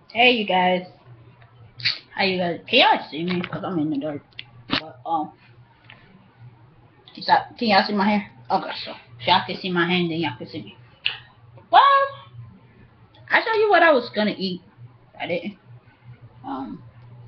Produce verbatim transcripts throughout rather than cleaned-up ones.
Hey you guys, how you guys? Can y'all see me? Cause I'm in the dark. But um, is that, can y'all see my hair? Okay, so if y'all can see my hand, then y'all can see me. Well, I showed you what I was gonna eat. I didn't. Um,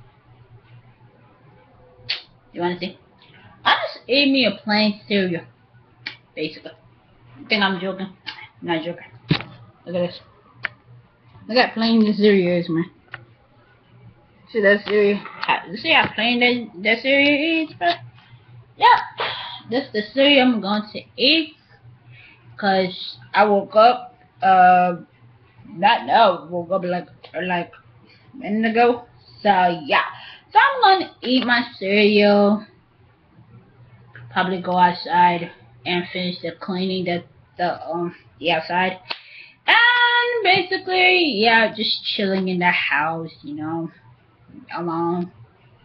you wanna see? I just ate me a plain cereal, basically. You think I'm joking? I'm not joking. Look at this. Look at plain this cereal is, man. See that cereal? See how plain that, that cereal is, bro? Yeah, this is the cereal I'm going to eat. Cause I woke up, uh, not now, woke up like, like a minute ago. So yeah, so I'm gonna eat my cereal. Probably go outside and finish the cleaning that the um the outside. And basically, yeah, just chilling in the house, you know, alone.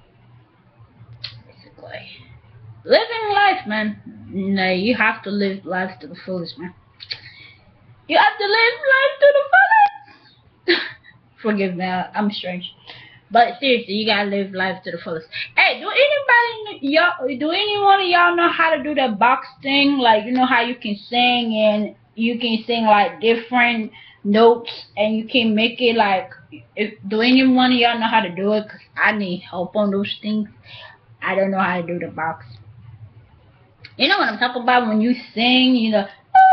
Basically, living life, man. No, you have to live life to the fullest, man. You have to live life to the fullest. Forgive me, I'm strange. But seriously, you gotta live life to the fullest. Hey, do anybody y'all do anyone of y'all know how to do that box thing? Like, you know how you can sing and you can sing like different notes and you can make it like, if do anyone of y'all know how to do it? Cause I need help on those things. I don't know how to do the box. You know what I'm talking about when you sing, you know.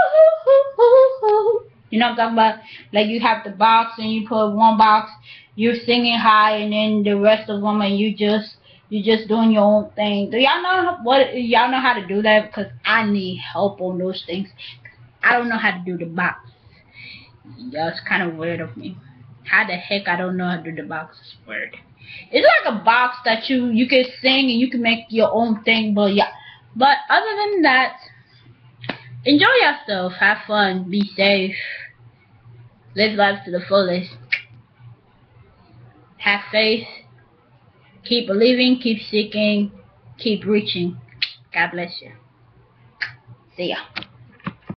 You know what I'm talking about? Like you have the box and you put one box, you're singing high, and then the rest of them, and you just you just doing your own thing. Do y'all know what y'all know how to do that? Because I need help on those things. I don't know how to do the box. That's kind of weird of me. How the heck I don't know how to do the box? It's weird. It's like a box that you you can sing and you can make your own thing. But yeah. But other than that, enjoy yourself. Have fun. Be safe. Live life to the fullest. Have faith. Keep believing. Keep seeking. Keep reaching. God bless you. See ya.